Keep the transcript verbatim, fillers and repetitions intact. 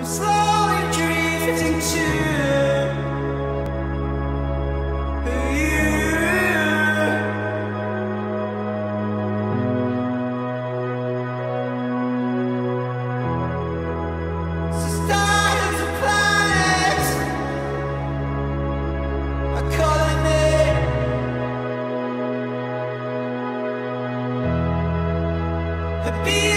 slowly drifting to you. So stars and planets are calling me. Be